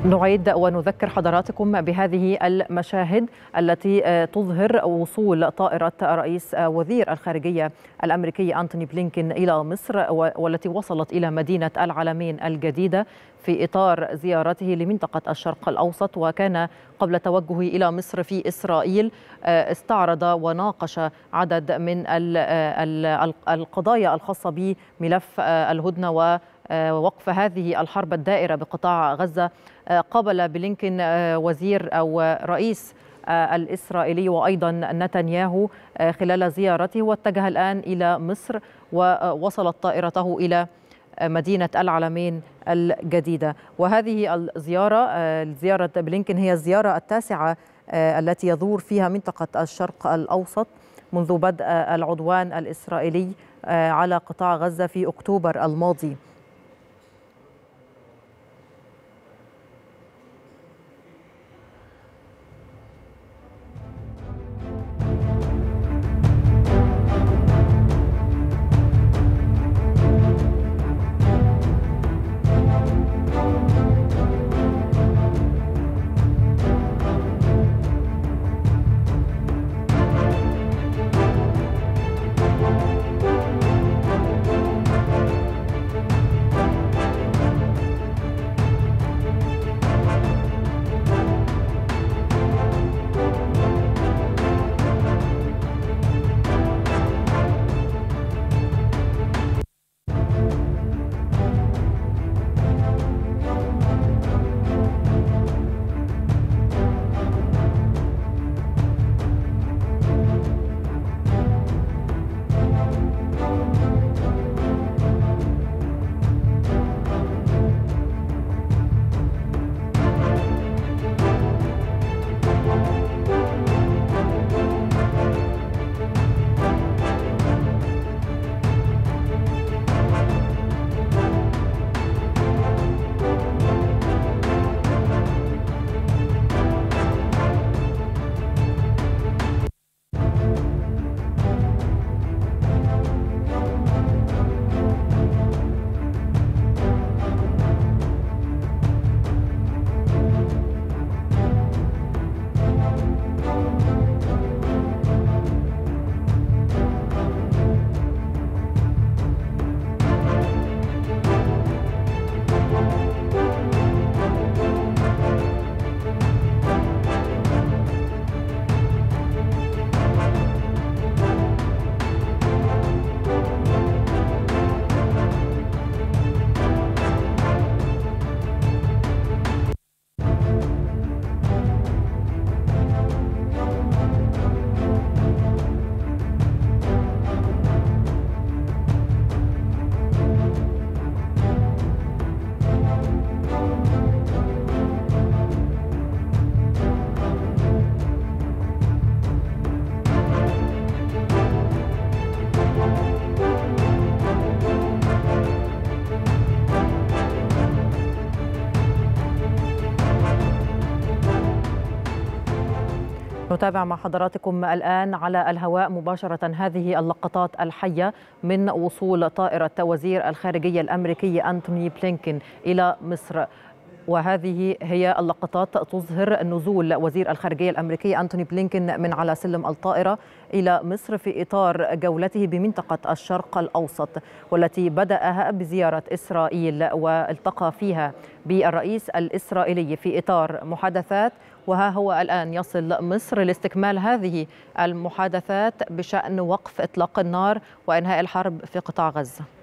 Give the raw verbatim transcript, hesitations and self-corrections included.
نعيد ونذكر حضراتكم بهذه المشاهد التي تظهر وصول طائرة رئيس وزير الخارجية الأمريكي أنتوني بلينكين إلى مصر، والتي وصلت إلى مدينة العلمين الجديدة في إطار زيارته لمنطقة الشرق الأوسط. وكان قبل توجهه إلى مصر في إسرائيل استعرض وناقش عدد من القضايا الخاصة بملف الهدنة ووقف هذه الحرب الدائرة بقطاع غزة. قابل بلينكين وزير أو رئيس الإسرائيلي وأيضا نتنياهو خلال زيارته، واتجه الآن إلى مصر ووصلت طائرته إلى مدينة العلمين الجديدة. وهذه الزيارة زيارة بلينكين هي الزيارة التاسعة التي يزور فيها منطقة الشرق الأوسط منذ بدء العدوان الإسرائيلي على قطاع غزة في أكتوبر الماضي. نتابع مع حضراتكم الآن على الهواء مباشرة هذه اللقطات الحية من وصول طائرة وزير الخارجية الأمريكي أنتوني بلينكين إلى مصر. وهذه هي اللقطات تظهر نزول وزير الخارجية الأمريكي أنتوني بلينكين من على سلم الطائرة إلى مصر في إطار جولته بمنطقة الشرق الأوسط، والتي بدأها بزيارة إسرائيل والتقى فيها بالرئيس الإسرائيلي في إطار محادثات. وها هو الآن يصل مصر لاستكمال هذه المحادثات بشأن وقف إطلاق النار وإنهاء الحرب في قطاع غزة.